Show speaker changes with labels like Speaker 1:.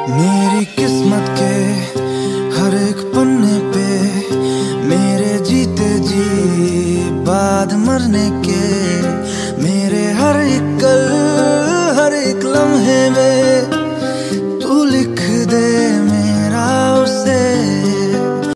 Speaker 1: मेरी किस्मत के हर एक पन्ने पे मेरे जीते जी बाद मरने के